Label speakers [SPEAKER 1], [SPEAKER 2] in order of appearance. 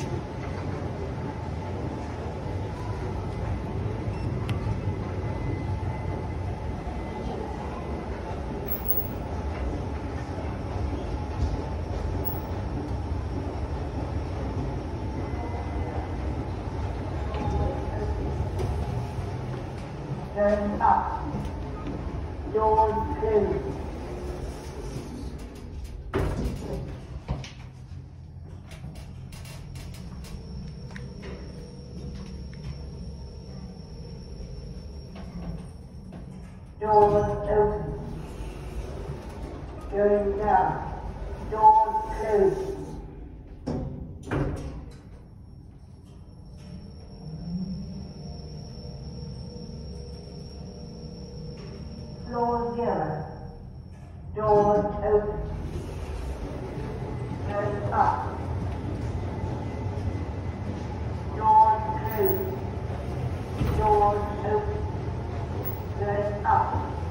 [SPEAKER 1] Going up. Doors closed. Doors open. Going down. Doors closed. Floor 0. Doors open. Going up. Doors closed. Doors open. Going up.